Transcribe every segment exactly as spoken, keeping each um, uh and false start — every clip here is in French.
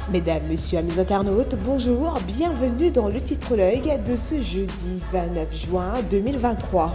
Mesdames, Messieurs, amis internautes, bonjour, bienvenue dans le titre-l'œil de ce jeudi vingt-neuf juin deux mille vingt-trois.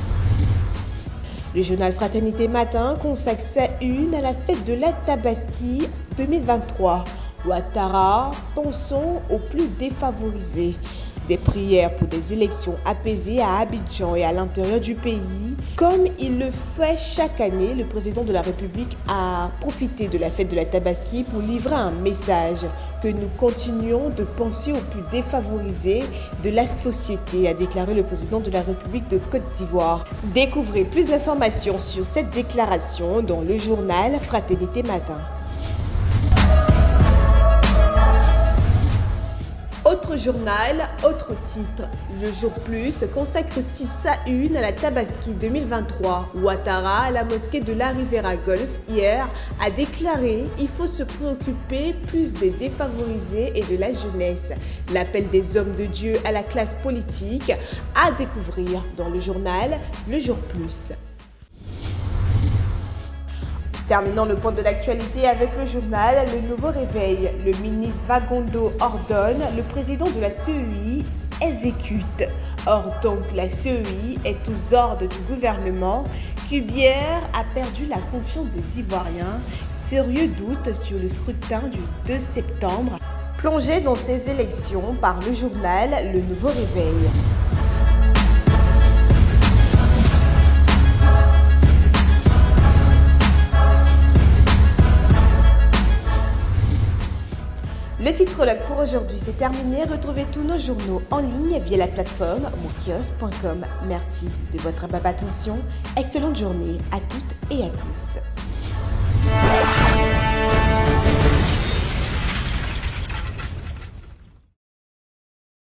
Le journal Fraternité Matin consacre sa une à la fête de la Tabaski deux mille vingt-trois. Ouattara, pensons aux plus défavorisés. Des prières pour des élections apaisées à Abidjan et à l'intérieur du pays. Comme il le fait chaque année, le président de la République a profité de la fête de la Tabaski pour livrer un message que nous continuons de penser aux plus défavorisés de la société, a déclaré le président de la République de Côte d'Ivoire. Découvrez plus d'informations sur cette déclaration dans le journal Fraternité Matin. Autre journal, autre titre. Le Jour Plus consacre aussi sa une à la Tabaski deux mille vingt-trois. Ouattara, à la mosquée de la Rivera Golf, hier, a déclaré « Il faut se préoccuper plus des défavorisés et de la jeunesse ». L'appel des hommes de Dieu à la classe politique à découvrir dans le journal Le Jour Plus. Terminons le point de l'actualité avec le journal Le Nouveau Réveil. Le ministre Vagondo ordonne, le président de la C E I exécute. Or donc la C E I est aux ordres du gouvernement. Cubière a perdu la confiance des Ivoiriens. Sérieux doute sur le scrutin du deux septembre. Plongé dans ces élections par le journal Le Nouveau Réveil. Le titre-log pour aujourd'hui, c'est terminé. Retrouvez tous nos journaux en ligne via la plateforme monkios point com. Merci de votre attention. Excellente journée à toutes et à tous.